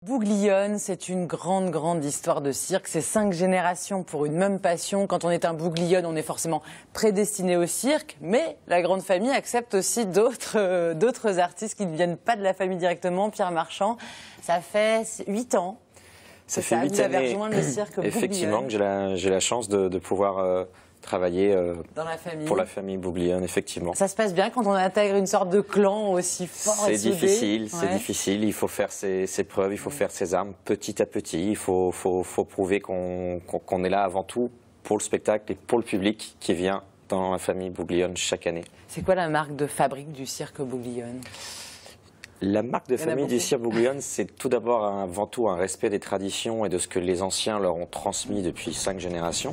Bouglione, c'est une grande histoire de cirque. C'est 5 générations pour une même passion. Quand on est un Bouglione, on est forcément prédestiné au cirque. Mais la grande famille accepte aussi d'autres artistes qui ne viennent pas de la famille directement. Pierre Marchand, ça fait 8 ans. Ça fait 8 vous avez années, rejoint le cirque Bouglione. effectivement, que j'ai la chance de pouvoir travailler dans la famille. pour la famille Bouglione, effectivement. Ça se passe bien quand on intègre une sorte de clan aussi fort et soudé. C'est difficile. Il faut faire ses preuves, il faut faire ses armes petit à petit. Il faut prouver qu'on est là avant tout pour le spectacle et pour le public qui vient dans la famille Bouglione chaque année. C'est quoi la marque de fabrique du cirque Bouglione ? La marque de famille du cirque Bouglione, c'est tout d'abord avant tout un respect des traditions et de ce que les anciens leur ont transmis depuis 5 générations,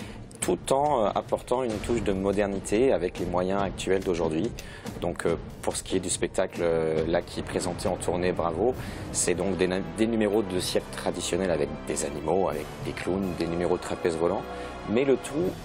tout en apportant une touche de modernité avec les moyens actuels d'aujourd'hui. Donc pour ce qui est du spectacle là qui est présenté en tournée Bravo, c'est donc des numéros de cirque traditionnels avec des animaux, avec des clowns, des numéros de trapèze volant, mais le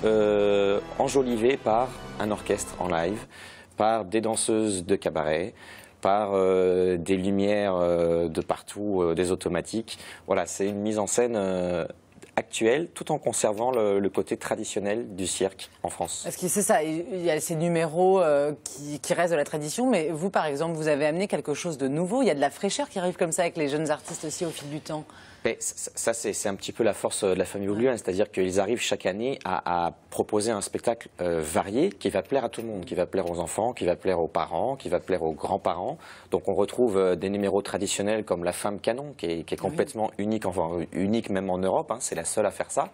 tout enjolivé par un orchestre en live, par des danseuses de cabaret, par des lumières de partout, des automatiques. Voilà, c'est une mise en scène actuelle, tout en conservant le côté traditionnel du cirque en France. Parce que c'est ça, il y a ces numéros qui restent de la tradition, mais vous, par exemple, vous avez amené quelque chose de nouveau. Il y a de la fraîcheur qui arrive comme ça avec les jeunes artistes aussi au fil du temps. Mais ça, c'est un petit peu la force de la famille Bouglione, c'est-à-dire qu'ils arrivent chaque année à proposer un spectacle varié qui va plaire à tout le monde, qui va plaire aux enfants, qui va plaire aux parents, qui va plaire aux grands-parents. Donc on retrouve des numéros traditionnels comme La Femme Canon, qui est complètement unique, enfin unique même en Europe, hein, c'est la seule à faire ça.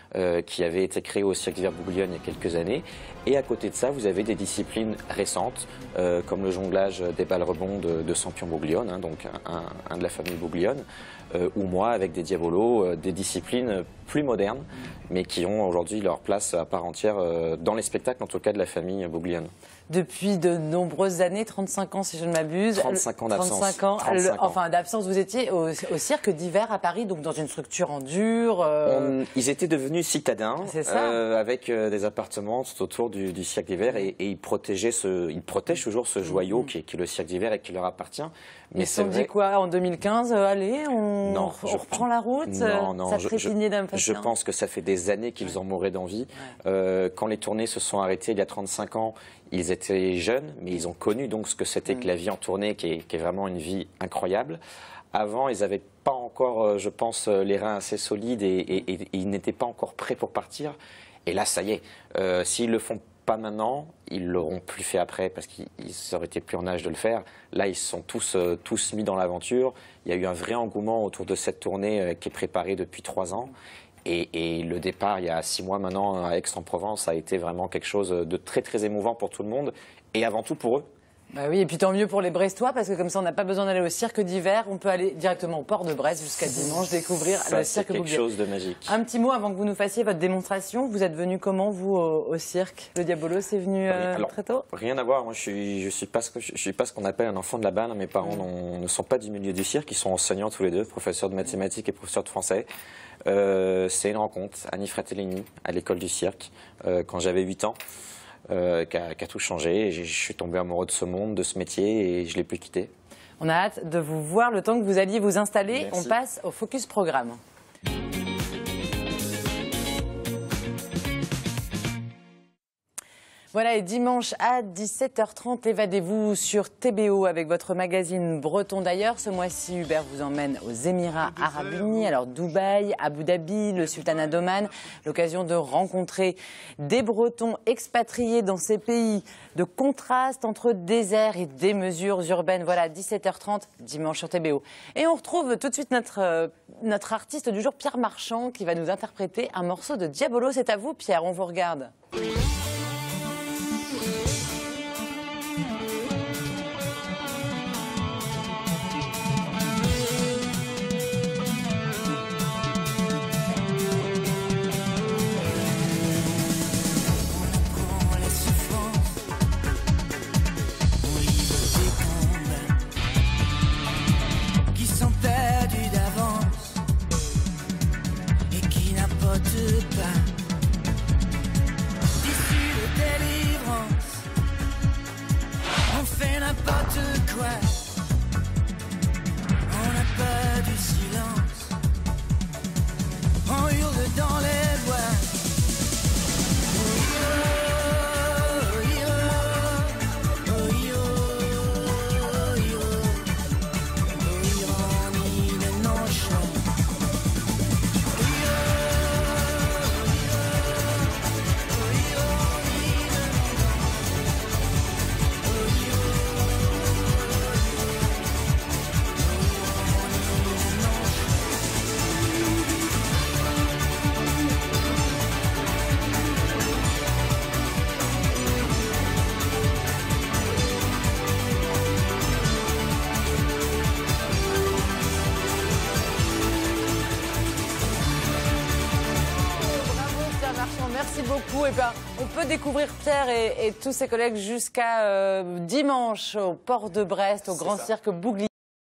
Qui avait été créé au cirque d'hiver Bouglione il y a quelques années. Et à côté de ça, vous avez des disciplines récentes, comme le jonglage des balles rebonds de Sampion Bouglione, hein, donc un de la famille Bouglione, ou moi avec des diabolos, des disciplines plus modernes, mais qui ont aujourd'hui leur place à part entière dans les spectacles, en tout cas de la famille Bouglione. Depuis de nombreuses années, 35 ans si je ne m'abuse. 35 ans d'absence. 35 ans. Enfin d'absence, vous étiez au cirque d'hiver à Paris, donc dans une structure en dur. Ils étaient devenus citadins, avec des appartements tout autour du cirque d'hiver, et ils protègent toujours ce joyau qui est le cirque d'hiver et qui leur appartient. Mais ils se sont dit quoi en 2015 allez, on reprend la route. Non, ça trépignait d'impatience. Je pense que ça fait des années qu'ils en mouraient d'envie. Quand les tournées se sont arrêtées il y a 35 ans, ils étaet jeunes, mais ils ont connu donc ce que c'était que la vie en tournée, qui est vraiment une vie incroyable. Avant, ils n'avaient pas encore, je pense, les reins assez solides et ils n'étaient pas encore prêts pour partir. Et là, ça y est, s'ils le font pas maintenant, ils l'auront plus fait après parce qu'ils auraient été plus en âge de le faire. Là, ils se sont tous mis dans l'aventure. Il y a eu un vrai engouement autour de cette tournée qui est préparée depuis 3 ans. Et le départ, il y a 6 mois maintenant, à Aix-en-Provence, a été vraiment quelque chose de très émouvant pour tout le monde et avant tout pour eux. Bah oui, et puis tant mieux pour les Brestois, parce que comme ça, on n'a pas besoin d'aller au cirque d'hiver. On peut aller directement au port de Brest jusqu'à dimanche découvrir le cirque Bouglione. C'est quelque chose de magique. Un petit mot avant que vous nous fassiez votre démonstration. Vous êtes venu comment, vous, au cirque? Le Diabolo, c'est venu très tôt? Rien à voir. Moi, je suis pas ce qu'on appelle un enfant de la balle. Mes parents ne sont pas du milieu du cirque. Ils sont enseignants tous les deux, professeurs de mathématiques et professeurs de français. C'est une rencontre, Annie Fratellini, à l'école du cirque, quand j'avais 8 ans. Qui a tout changé. Je suis tombé amoureux de ce monde, de ce métier, et je ne l'ai plus quitté. On a hâte de vous voir le temps que vous alliez vous installer. Merci. On passe au Focus Programme. Voilà, et dimanche à 17h30, évadez-vous sur TBO avec votre magazine breton. D'ailleurs, ce mois-ci, Hubert vous emmène aux Émirats Arabes Unis, alors Dubaï, Abu Dhabi, le Sultanat d'Oman. L'occasion de rencontrer des Bretons expatriés dans ces pays, de contraste entre désert et des mesures urbaines. Voilà, 17h30, dimanche sur TBO. Et on retrouve tout de suite notre artiste du jour, Pierre Marchand, qui va nous interpréter un morceau de Diabolo. C'est à vous, Pierre, on vous regarde. N'importe quoi, on n'a pas du ciel. merci beaucoup. Et ben, on peut découvrir Pierre et tous ses collègues jusqu'à dimanche au port de Brest, au Grand Cirque Bouglier.